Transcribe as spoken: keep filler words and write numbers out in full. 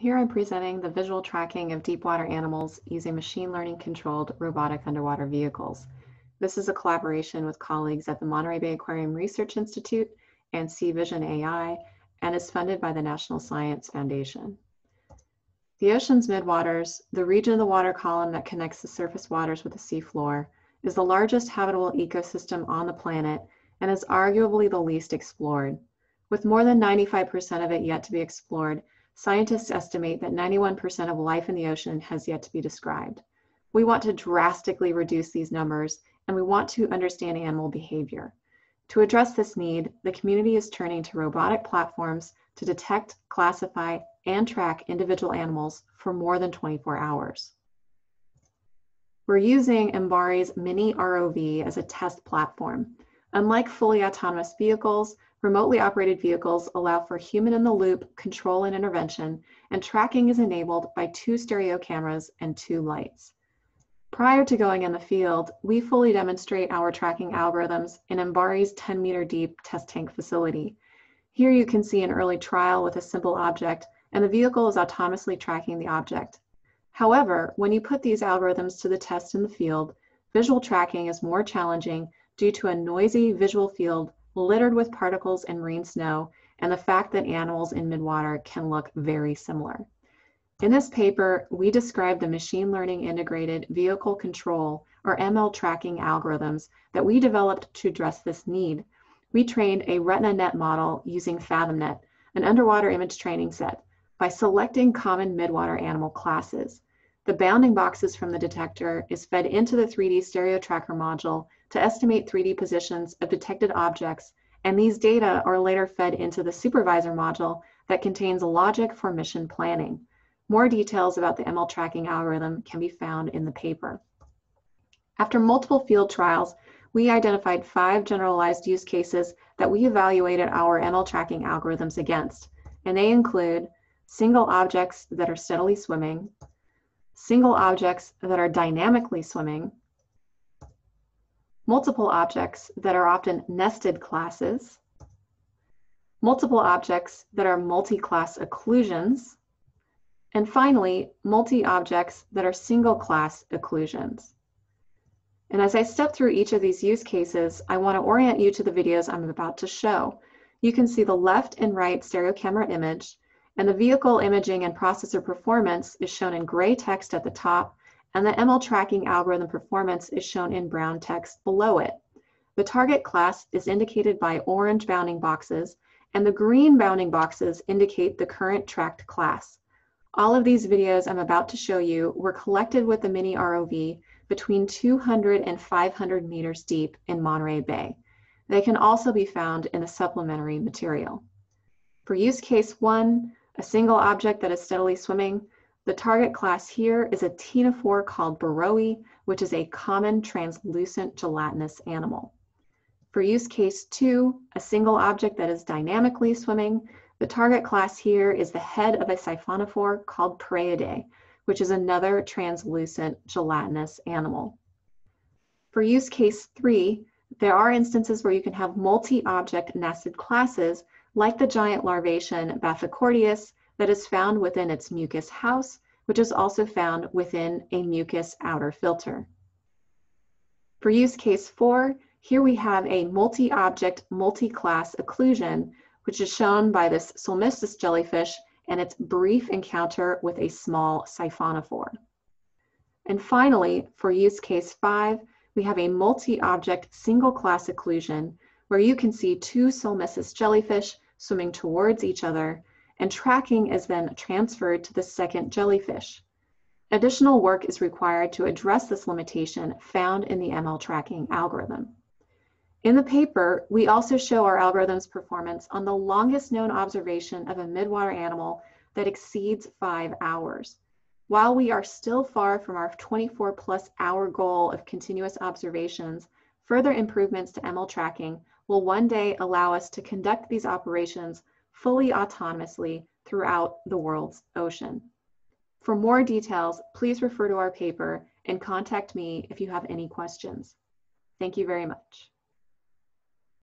Here I'm presenting the visual tracking of deep water animals using machine learning controlled robotic underwater vehicles. This is a collaboration with colleagues at the Monterey Bay Aquarium Research Institute and Sea Vision A I, and is funded by the National Science Foundation. The ocean's midwaters, the region of the water column that connects the surface waters with the seafloor, is the largest habitable ecosystem on the planet and is arguably the least explored. With more than ninety-five percent of it yet to be explored, scientists estimate that ninety-one percent of life in the ocean has yet to be described. We want to drastically reduce these numbers, and we want to understand animal behavior. To address this need, the community is turning to robotic platforms to detect, classify, and track individual animals for more than twenty-four hours. We're using MBARI's Mini R O V as a test platform. Unlike fully autonomous vehicles, remotely operated vehicles allow for human-in-the-loop control and intervention, and tracking is enabled by two stereo cameras and two lights. Prior to going in the field, we fully demonstrate our tracking algorithms in MBARI's ten meter deep test tank facility. Here you can see an early trial with a simple object, and the vehicle is autonomously tracking the object. However, when you put these algorithms to the test in the field, visual tracking is more challenging due to a noisy visual field littered with particles and marine snow, and the fact that animals in midwater can look very similar. In this paper, we describe the machine learning integrated vehicle control, or M L tracking algorithms that we developed to address this need. We trained a RetinaNet model using FathomNet, an underwater image training set, by selecting common midwater animal classes. The bounding boxes from the detector is fed into the three D stereo tracker module to estimate three D positions of detected objects, and these data are later fed into the supervisor module that contains logic for mission planning. More details about the M L tracking algorithm can be found in the paper. After multiple field trials, we identified five generalized use cases that we evaluated our M L tracking algorithms against, and they include single objects that are steadily swimming, single objects that are dynamically swimming, multiple objects that are often nested classes, multiple objects that are multi-class occlusions, and finally, multi-objects that are single-class occlusions. And as I step through each of these use cases, I want to orient you to the videos I'm about to show. You can see the left and right stereo camera image, and the vehicle imaging and processor performance is shown in gray text at the top, and the M L tracking algorithm performance is shown in brown text below it. The target class is indicated by orange bounding boxes, and the green bounding boxes indicate the current tracked class. All of these videos I'm about to show you were collected with the Mini R O V between two hundred and five hundred meters deep in Monterey Bay. They can also be found in the supplementary material. For use case one, a single object that is steadily swimming, the target class here is a ctenophore called Baroe, which is a common translucent gelatinous animal. For use case two, a single object that is dynamically swimming, the target class here is the head of a siphonophore called Preidae, which is another translucent gelatinous animal. For use case three, there are instances where you can have multi-object nested classes like the giant larvation Bathycordius that is found within its mucus house, which is also found within a mucus outer filter. For use case four, here we have a multi-object, multi-class occlusion, which is shown by this Solmistus jellyfish and its brief encounter with a small siphonophore. And finally, for use case five, we have a multi-object single-class occlusion where you can see two Solmistus jellyfish swimming towards each other, and tracking is then transferred to the second jellyfish. Additional work is required to address this limitation found in the M L tracking algorithm. In the paper, we also show our algorithm's performance on the longest known observation of a midwater animal that exceeds five hours. While we are still far from our twenty-four plus hour goal of continuous observations, further improvements to M L tracking will one day allow us to conduct these operations fully autonomously throughout the world's ocean. For more details, please refer to our paper and contact me if you have any questions. Thank you very much.